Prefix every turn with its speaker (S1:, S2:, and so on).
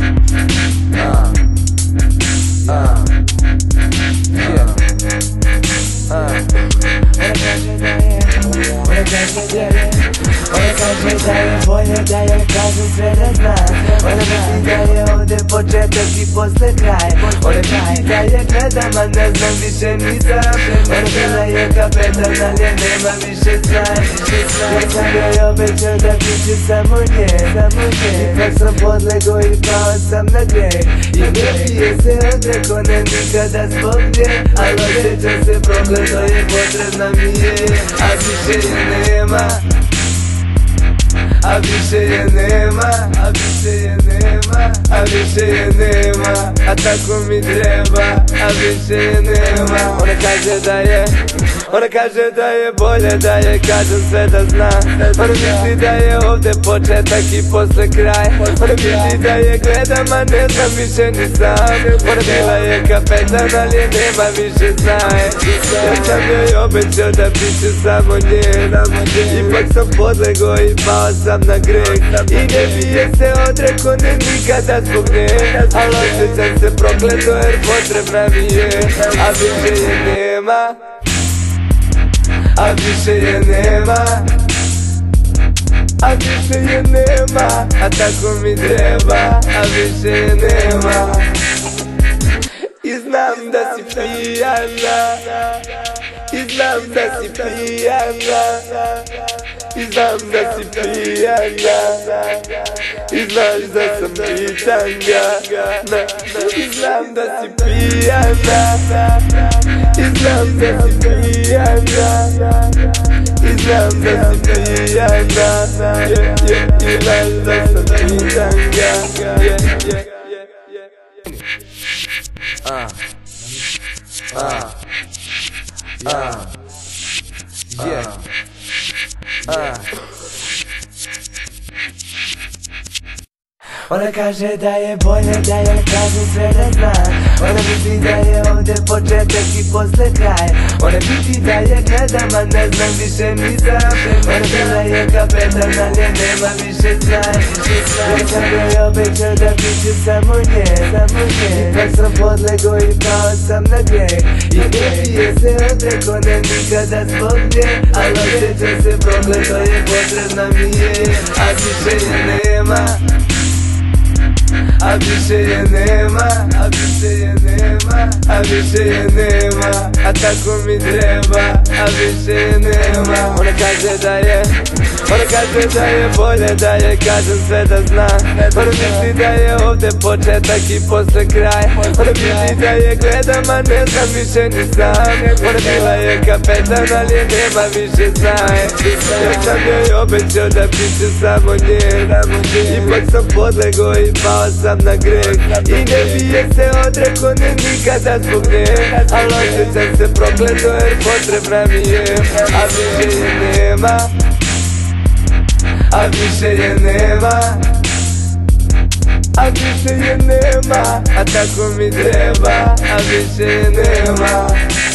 S1: Bolje da je kažem sve da znam. Ona misli da je ovdje početak i posle kraj. Ona misli da je gledam, a ne znam više nisam. Ona bila je kapetan, ali je nema više znaj. Ja sam joj obećao da biće samo nje. Ipak sam podlego i pao sam na grijeh. I nije se odreko, ne nikada zbog nje. Ali osjećam se prokleto je potrebna mi je. A više je nema, a više je nema, a više je nema, a više je nema, a tako mi treba, a više je nema. Ona kaže da je bolje da je kažem sve da zna. Ona misli da je ovdje početak i posle kraj. Ona misli da je gledam, a ne znam više ni sam. Ona bila je kapetan, ali je nema više znaj. Ja sam joj obećao da biće samo nje. Ipak sam podlego i pao sam na greh. I ne bije se odreko, ne nikada zbog nje. Ali osjećam se prokleto jer potrebna mi je. A više je nema, a više je nema, a više je nema, a tako mi treba, a više je nema. I znam da si pijana, i znam da si pijana, i znam da si pijana, i znaš da sam pitanga. I znam da si pijana, i znam da si pijana, i znam da si pijana, i znaš da sam pitanga. Ona kaže da je bolje da ja kažem sve da znam. Ona misli da je ovdje početak i posle kraj. Ona misli da je gledam, a ne znam više nisam. Ona bila je kapetan, ali je nema više znaj. Ja sam joj obećao da biće samo nje. Ipak sam podlego i pao sam na grijeh. I ne bije se odreko, ne nikada zbog nje. Ali osjećam se prokleto je potrebna mi je. A više je nema, a više je nema, a više je nema, a više je nema, a tako mi treba, a više je nema. Ona kaže da je bolje da je kažem sve da zna. Ona misli da je ovdje početak i posle kraj. Ona misli da je gledam, a ne znam više ni sam. Ona bila je kapetan, ali je nema više znaj. Ja sam joj obećao da biće samo nje. Ipak sam podlego i pao sam na greh. I ne bije se odreko, ne nikada zbog nje. Ali osjećam se prokleto jer potrebna mi je. A više je nema, a više je nema, a više je nema, a tako mi treba, a više je nema.